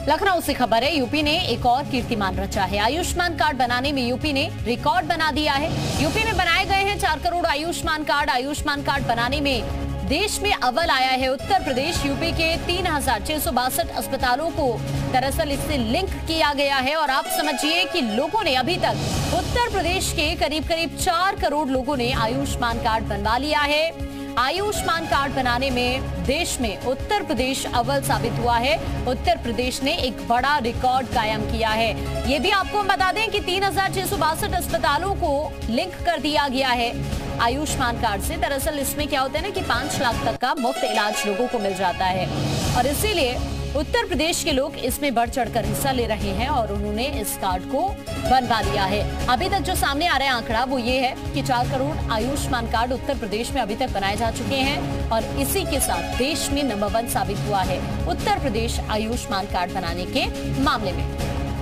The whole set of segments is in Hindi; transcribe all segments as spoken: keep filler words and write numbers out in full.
लखनऊ से खबर है, यूपी ने एक और कीर्तिमान रचा है। आयुष्मान कार्ड बनाने में यूपी ने रिकॉर्ड बना दिया है। यूपी में बनाए गए हैं चार करोड़ आयुष्मान कार्ड। आयुष्मान कार्ड बनाने में देश में अव्वल आया है उत्तर प्रदेश। यूपी के तीन हजार छह सौ बासठ अस्पतालों को दरअसल इससे लिंक किया गया है और आप समझिए कि लोगों ने अभी तक उत्तर प्रदेश के करीब करीब चार करोड़ लोगों ने आयुष्मान कार्ड बनवा लिया है। आयुष्मान कार्ड बनाने में देश में उत्तर प्रदेश अव्वल साबित हुआ है। उत्तर प्रदेश ने एक बड़ा रिकॉर्ड कायम किया है। ये भी आपको बता दें कि तीन हजार छह सौ बासठ अस्पतालों को लिंक कर दिया गया है आयुष्मान कार्ड से। दरअसल इसमें क्या होता है ना कि पांच लाख तक का मुफ्त इलाज लोगों को मिल जाता है और इसीलिए उत्तर प्रदेश के लोग इसमें बढ़ चढ़कर हिस्सा ले रहे हैं और उन्होंने इस कार्ड को बनवा लिया है। अभी तक जो सामने आ रहा है आंकड़ा वो ये है कि चार करोड़ आयुष्मान कार्ड उत्तर प्रदेश में अभी तक बनाए जा चुके हैं और इसी के साथ देश में नंबर वन साबित हुआ है उत्तर प्रदेश आयुष्मान कार्ड बनाने के मामले में।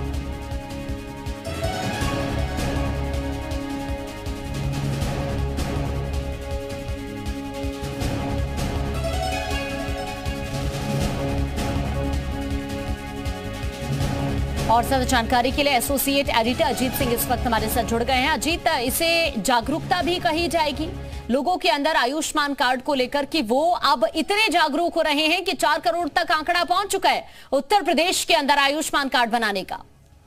और ज्यादा जानकारी के लिए एसोसिएट एडिटर अजीत सिंह इस वक्त हमारे साथ जुड़ गए हैं। अजीत, इसे जागरूकता भी कही जाएगी लोगों के अंदर आयुष्मान कार्ड को लेकर कि वो अब इतने जागरूक हो रहे हैं कि चार करोड़ तक आंकड़ा पहुंच चुका है उत्तर प्रदेश के अंदर आयुष्मान कार्ड बनाने का।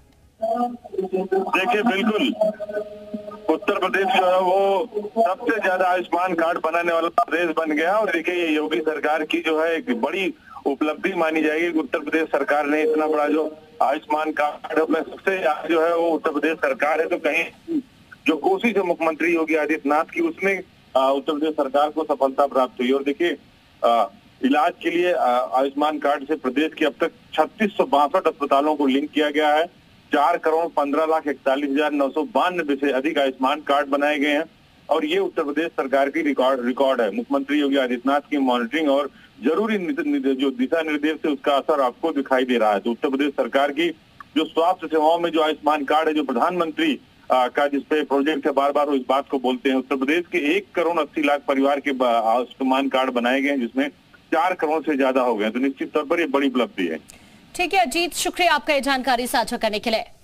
देखिए, बिल्कुल उत्तर प्रदेश जो है वो सबसे ज्यादा आयुष्मान कार्ड बनाने वाला प्रदेश बन गया और देखिए ये योगी सरकार की जो है एक बड़ी उपलब्धि मानी जाएगी। उत्तर प्रदेश सरकार ने इतना बड़ा जो आयुष्मान कार्ड में सबसे जो है वो उत्तर प्रदेश सरकार है, तो कहीं जो कोशिश है मुख्यमंत्री योगी आदित्यनाथ की उसमें उत्तर प्रदेश सरकार को सफलता प्राप्त हुई। और देखिए इलाज के लिए आयुष्मान कार्ड से प्रदेश के अब तक छत्तीस सौ बासठ अस्पतालों को लिंक किया गया है। चार करोड़ पंद्रह लाख इकतालीस हजार नौ सौ बानवे से अधिक आयुष्मान कार्ड बनाए गए हैं और ये उत्तर प्रदेश सरकार की रिकॉर्ड रिकॉर्ड है। मुख्यमंत्री योगी आदित्यनाथ की मॉनिटरिंग और जरूरी जो दिशा निर्देश है उसका असर आपको दिखाई दे रहा है। तो उत्तर प्रदेश सरकार की जो स्वास्थ्य सेवाओं में जो आयुष्मान कार्ड है, जो प्रधानमंत्री का जिसपे प्रोजेक्ट है, बार बार वो इस बात को बोलते हैं। उत्तर प्रदेश के एक करोड़ अस्सी लाख परिवार के आयुष्मान कार्ड बनाए गए हैं जिसमें चार करोड़ से ज्यादा हो गए, तो निश्चित तौर पर ये बड़ी उपलब्धि है। ठीक है अजीत, शुक्रिया आपका ये जानकारी साझा करने के लिए।